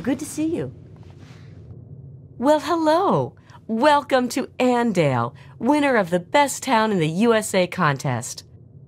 good to see you. Well, hello. Welcome to Andale, winner of the Best Town in the USA contest.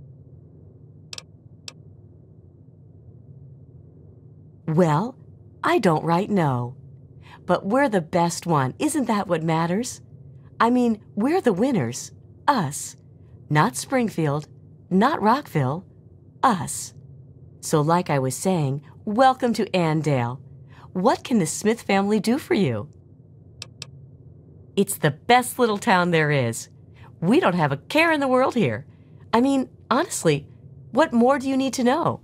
Well, I don't right know. But we're the best one, isn't that what matters? I mean, we're the winners. Us. Not Springfield, not Rockville. Us. So like I was saying, welcome to Andale. What can the Smith family do for you? It's the best little town there is. We don't have a care in the world here. I mean, honestly, what more do you need to know?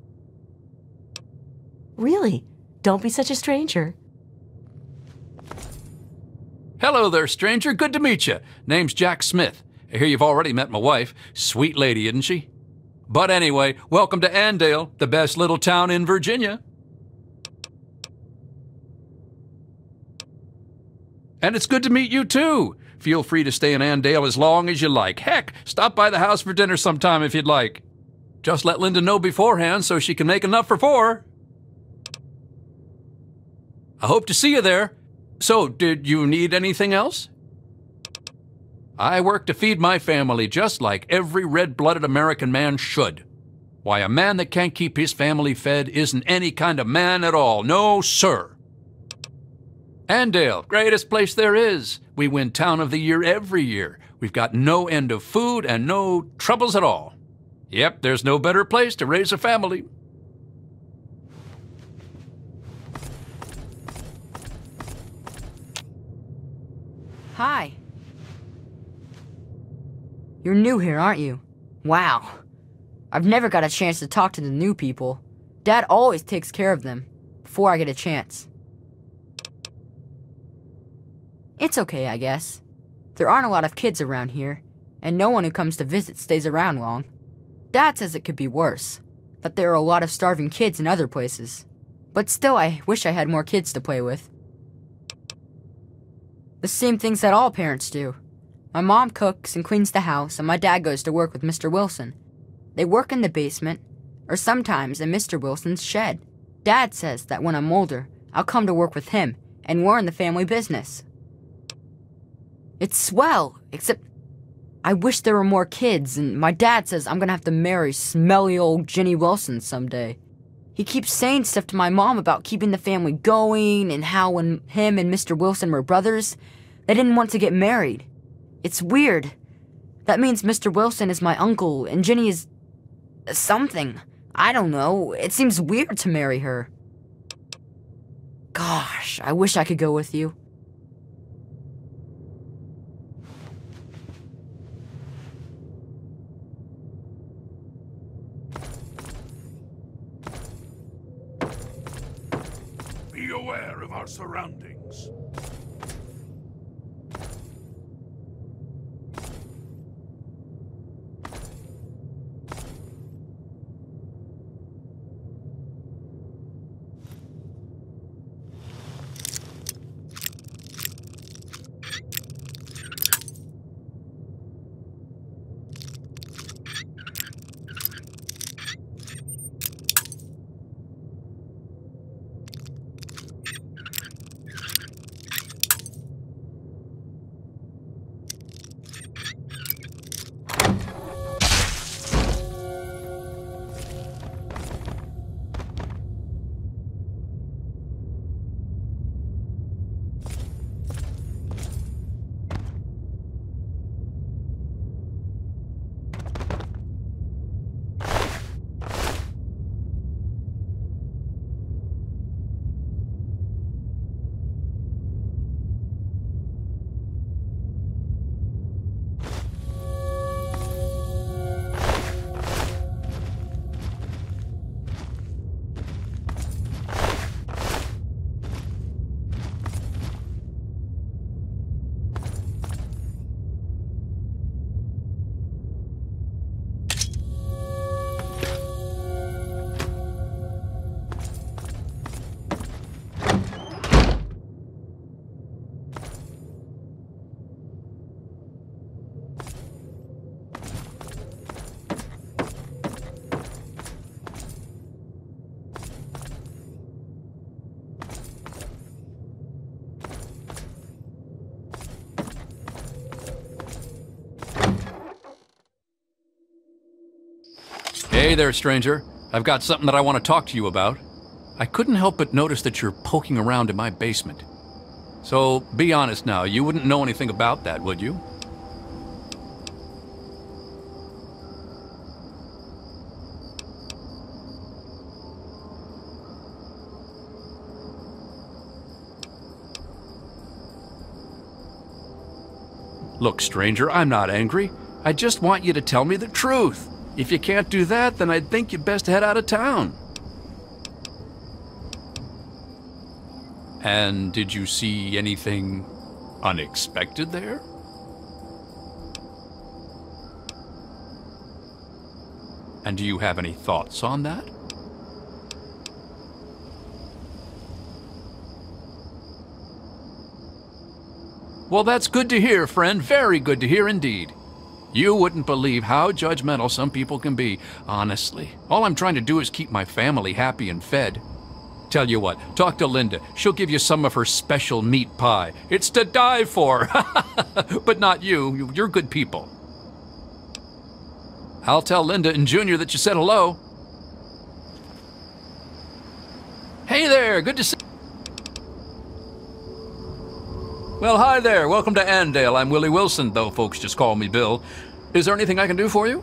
Really, don't be such a stranger. Hello there, stranger. Good to meet you. Name's Jack Smith. I hear you've already met my wife. Sweet lady, isn't she? But anyway, welcome to Andale, the best little town in Virginia. And it's good to meet you, too. Feel free to stay in Andale as long as you like. Heck, stop by the house for dinner sometime if you'd like. Just let Linda know beforehand so she can make enough for 4. I hope to see you there. So, did you need anything else? I work to feed my family just like every red-blooded American man should. Why, a man that can't keep his family fed isn't any kind of man at all. No, sir. Andale, greatest place there is. We win Town of the Year every year. We've got no end of food and no troubles at all. Yep, there's no better place to raise a family. Hi. You're new here, aren't you? Wow. I've never got a chance to talk to the new people. Dad always takes care of them, before I get a chance. It's okay, I guess. There aren't a lot of kids around here, and no one who comes to visit stays around long. Dad says it could be worse, that there are a lot of starving kids in other places. But still, I wish I had more kids to play with. The same things that all parents do. My mom cooks and cleans the house, and my dad goes to work with Mr. Wilson. They work in the basement, or sometimes in Mr. Wilson's shed. Dad says that when I'm older, I'll come to work with him and learn the family business. It's swell, except I wish there were more kids, and my dad says I'm gonna have to marry smelly old Ginny Wilson someday. He keeps saying stuff to my mom about keeping the family going, and how when him and Mr. Wilson were brothers, they didn't want to get married. It's weird. That means Mr. Wilson is my uncle, and Ginny is something. I don't know. It seems weird to marry her. Gosh, I wish I could go with you. Be aware of our surroundings. Hey there, stranger. I've got something that I want to talk to you about. I couldn't help but notice that you're poking around in my basement. So, be honest now, you wouldn't know anything about that, would you? Look, stranger, I'm not angry. I just want you to tell me the truth. If you can't do that, then I'd think you'd best head out of town. And did you see anything unexpected there? And do you have any thoughts on that? Well, that's good to hear, friend. Very good to hear indeed. You wouldn't believe how judgmental some people can be, honestly. All I'm trying to do is keep my family happy and fed. Tell you what, talk to Linda. She'll give you some of her special meat pie. It's to die for. But not you. You're good people. I'll tell Linda and Junior that you said hello. Hey there, good to see you. Well, hi there. Welcome to Andale. I'm Willie Wilson, though folks just call me Bill. Is there anything I can do for you?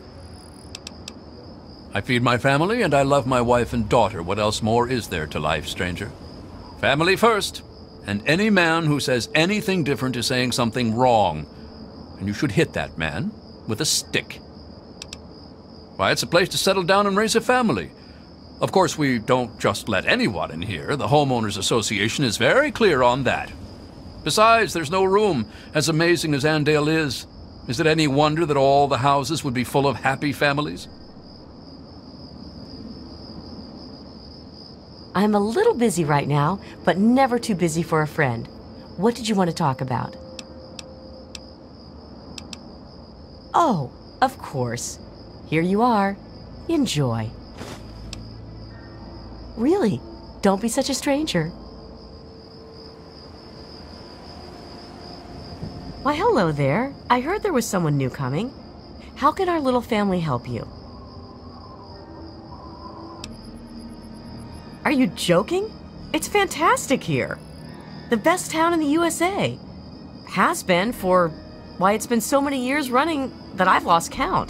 I feed my family, and I love my wife and daughter. What else more is there to life, stranger? Family first. And any man who says anything different is saying something wrong. And you should hit that man with a stick. Why, it's a place to settle down and raise a family. Of course, we don't just let anyone in here. The Homeowners Association is very clear on that. Besides, there's no room. As amazing as Andale is it any wonder that all the houses would be full of happy families? I'm a little busy right now, but never too busy for a friend. What did you want to talk about? Oh, of course. Here you are. Enjoy. Really, don't be such a stranger. Why, hello there. I heard there was someone new coming. How can our little family help you? Are you joking? It's fantastic here. The best town in the USA. Has been for, why, it's been so many years running that I've lost count.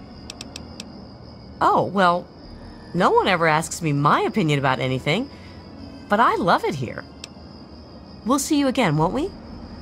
Oh, well, no one ever asks me my opinion about anything, but I love it here. We'll see you again, won't we?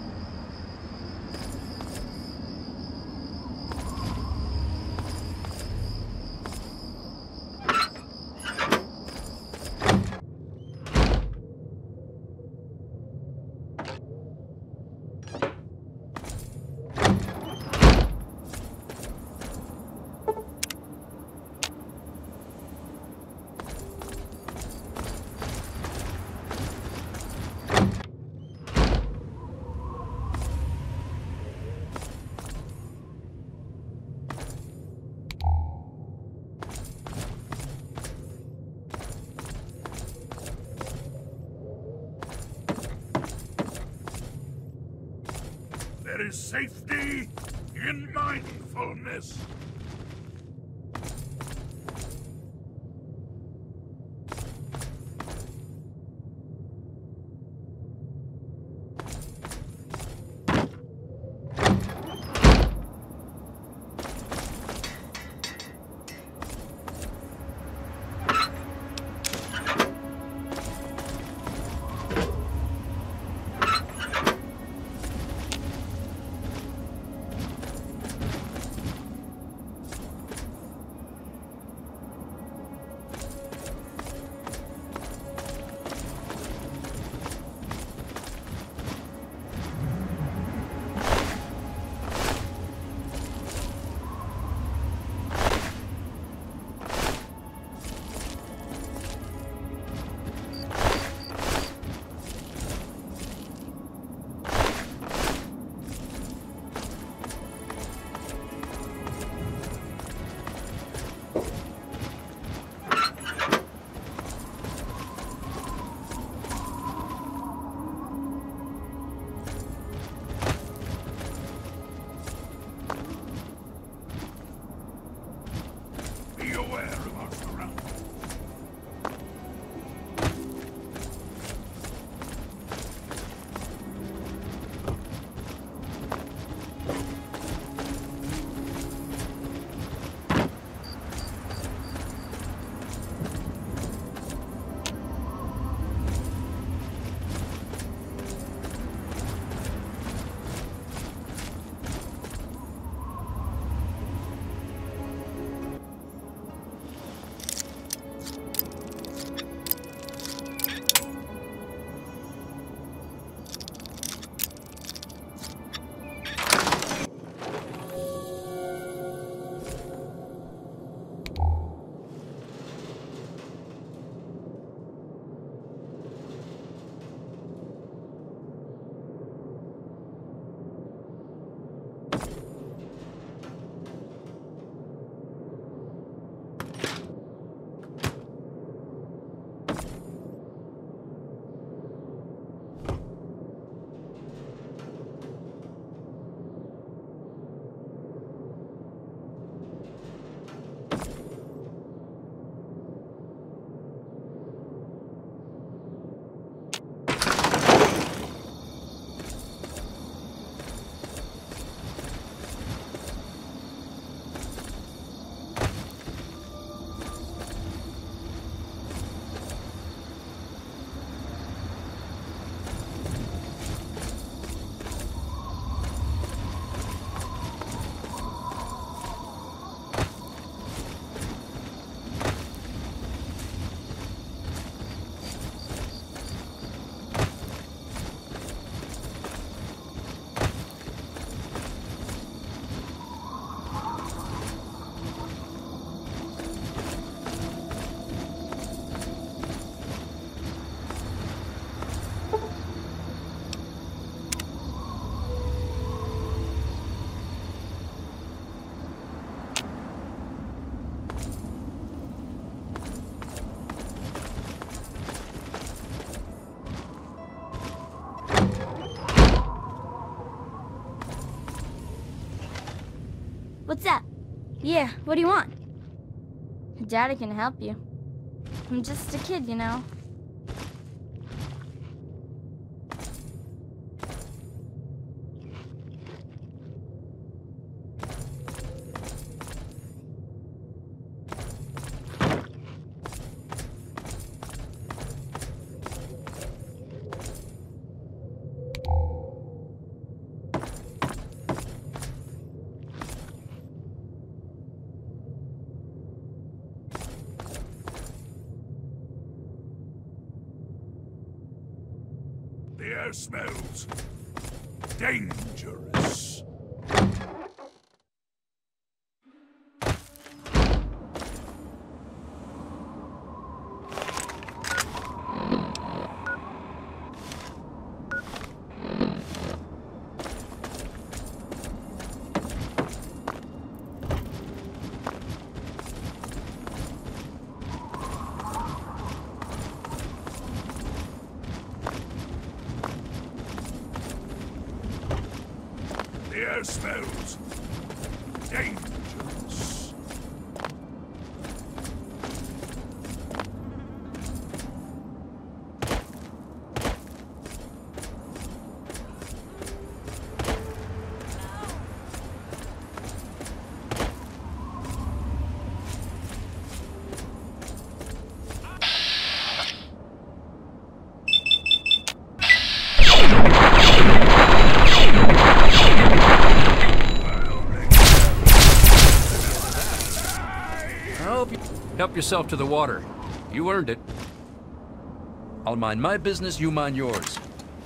There is safety in mindfulness. What's up? Yeah, what do you want? Daddy can help you. I'm just a kid, you know. The air smells dangerous. The air smells dangerous. Help yourself to the water. You earned it. I'll mind my business, you mind yours.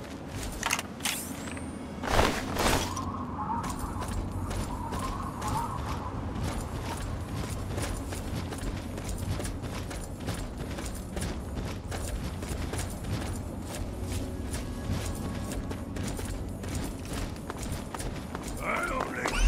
I only care.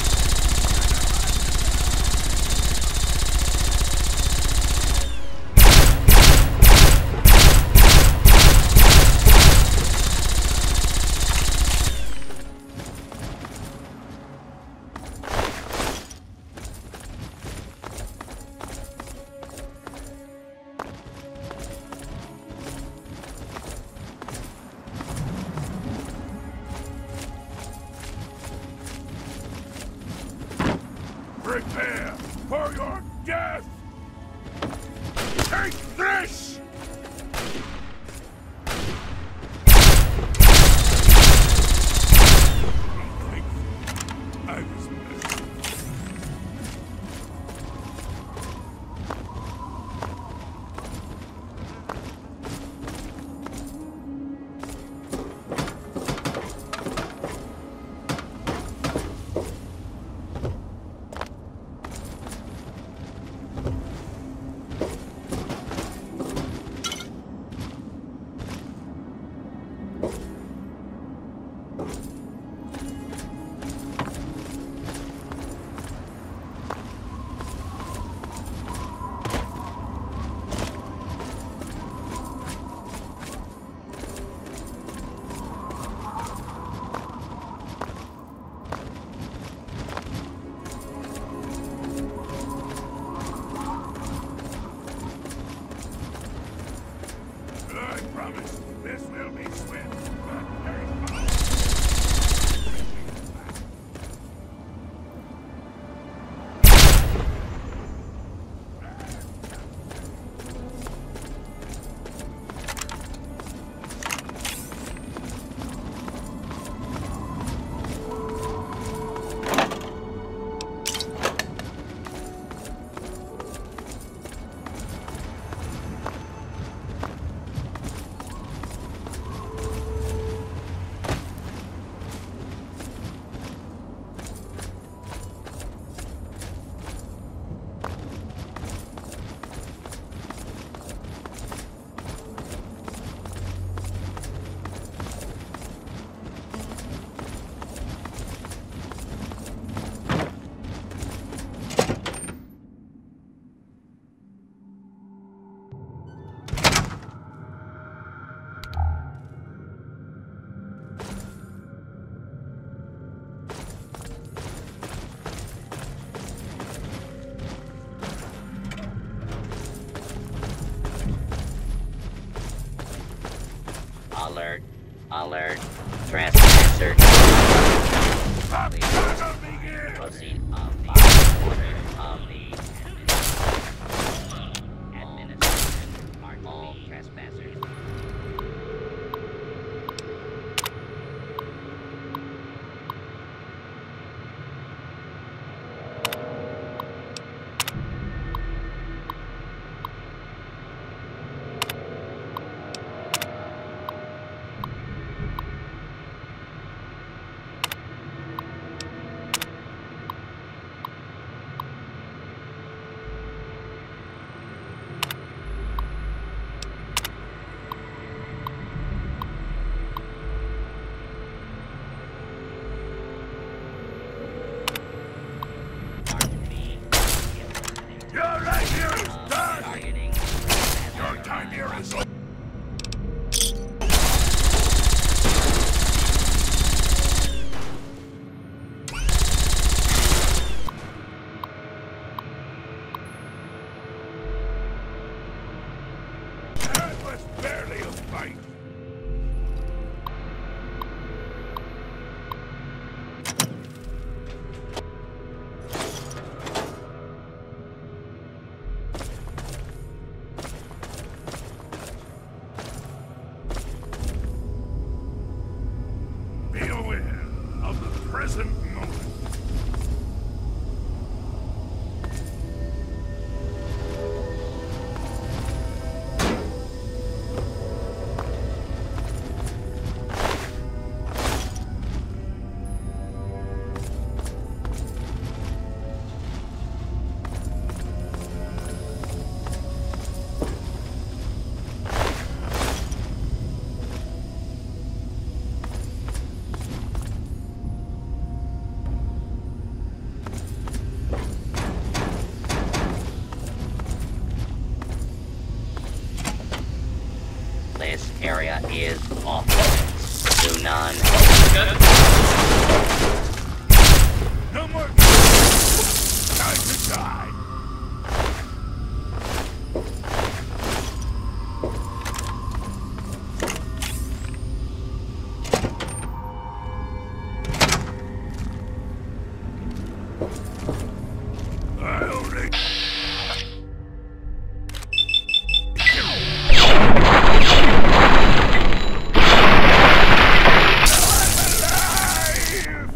Prepare for your death! Take this! I was missing. I promise this will be swift, but very fast. Alert. Alert. Trespasser. Baptism begins! Proceed on the order of the administration. All trespassers. Your right here is done! Targeting. Your time here is over! That was barely a fight! Be aware of the present moment. This area is off limits to none. No more time to die! I'll make alive!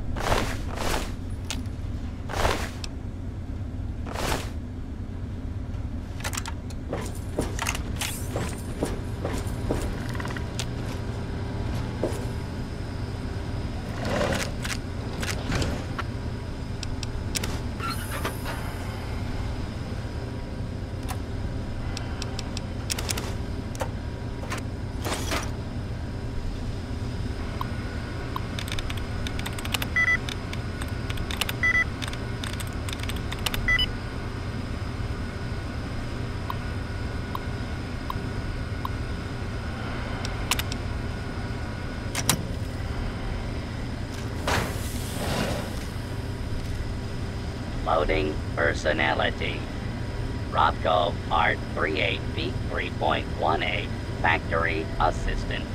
Loading personality. Robco Art 38 V3.18 Factory Assistant.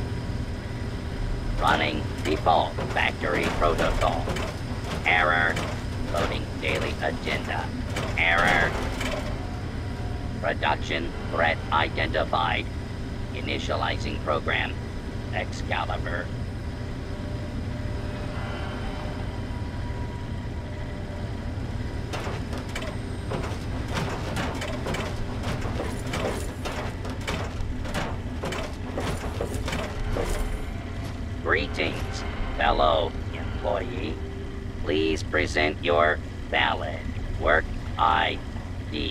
Running default factory protocol. Error. Loading daily agenda. Error. Production threat identified. Initializing program. Excalibur. Greetings, fellow employee. Please present your valid work ID.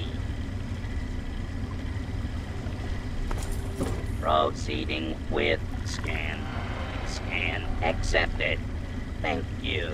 Proceeding with scan. Scan accepted. Thank you.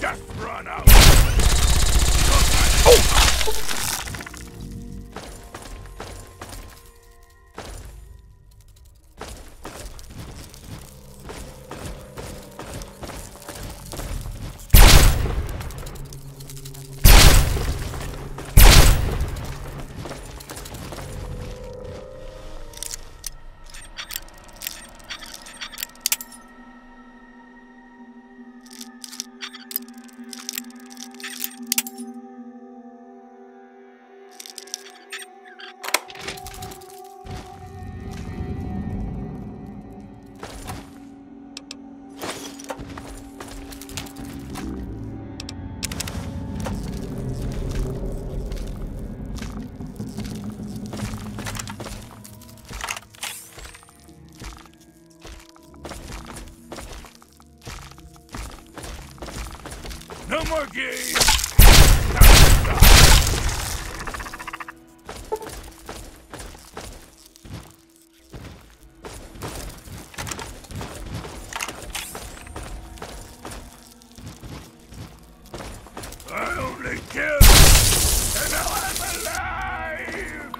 Just run out. No more games! I only killed, and now I'm alive!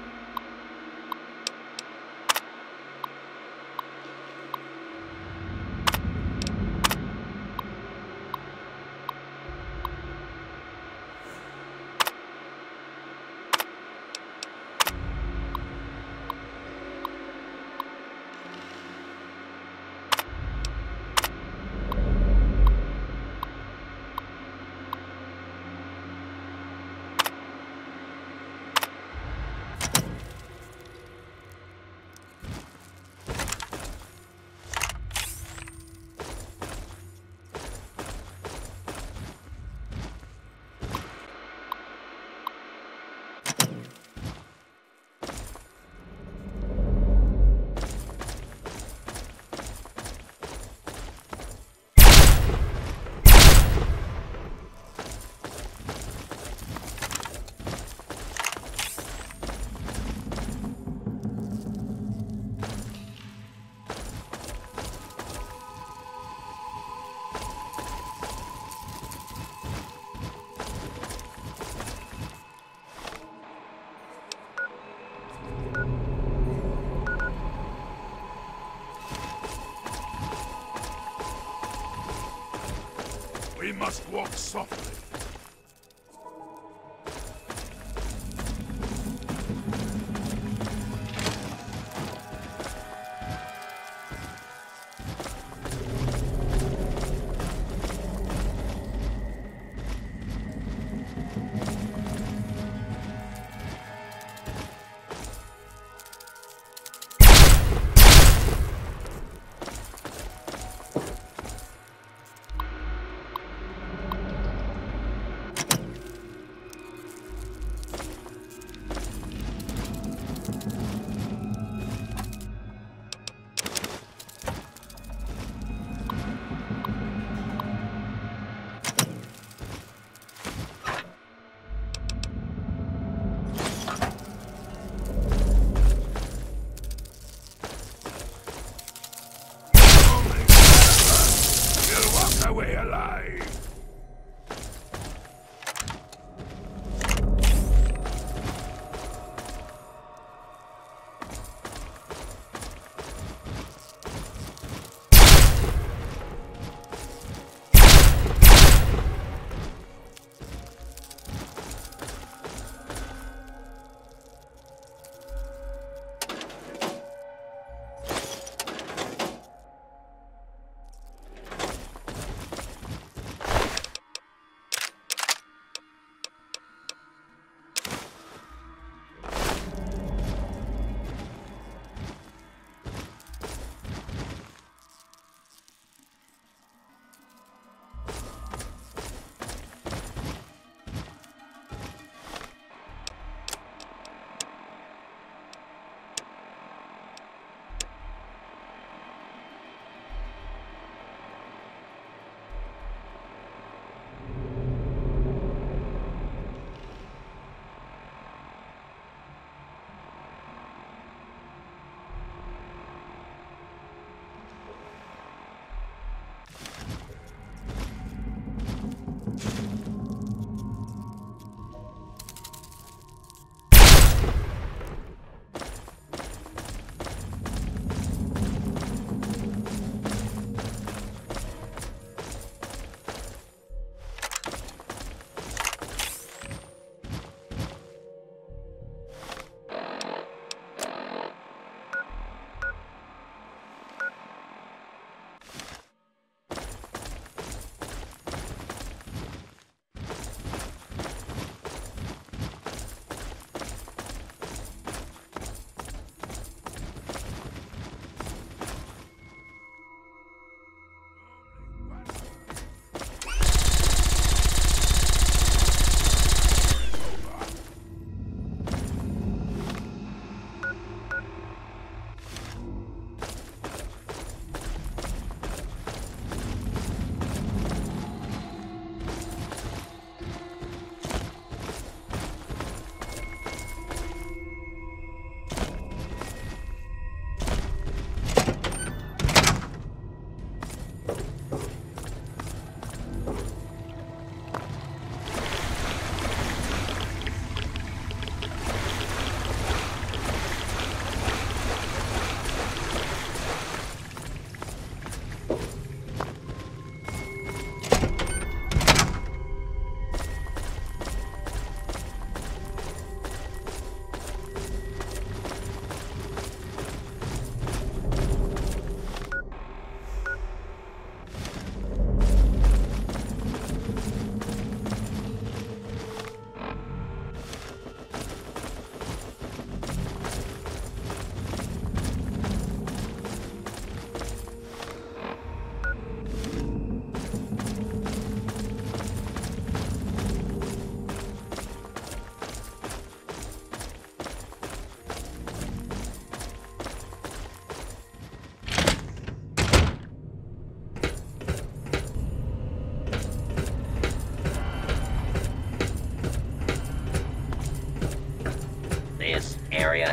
We must walk softly.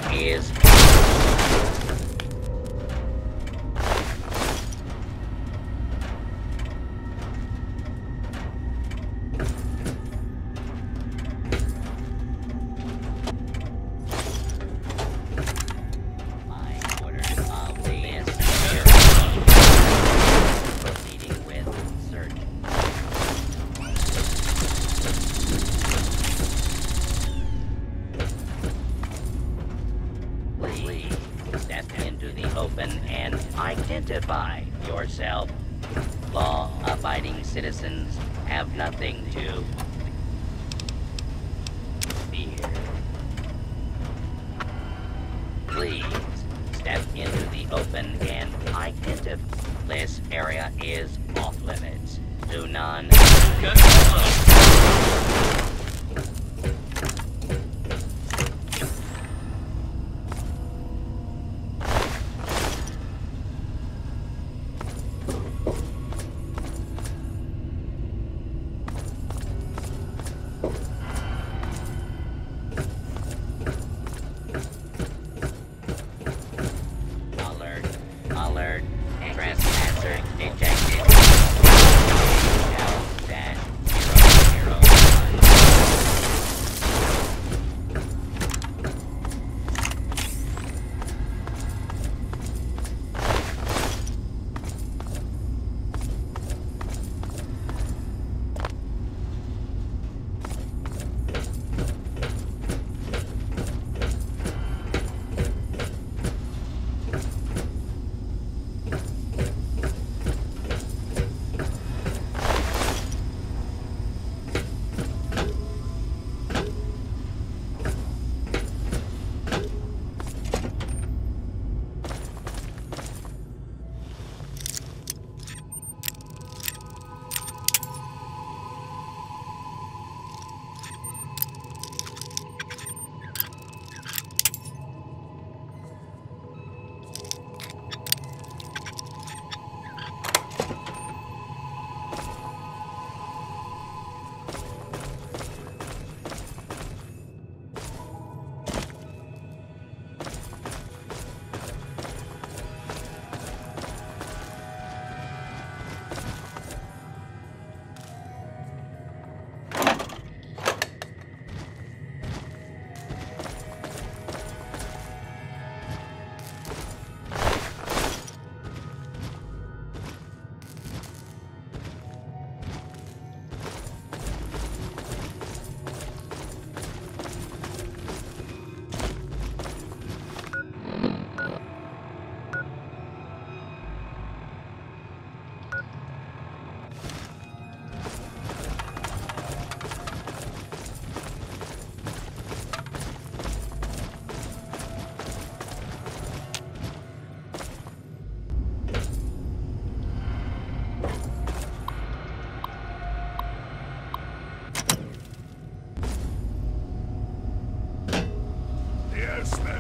is my orders of this area. Proceeding with search. Please step into the open and identify yourself. Law-abiding citizens have nothing to fear. Please step into the open and identify. This area is off limits. Do none. Alert. Alert. Trespasser detected. Yes,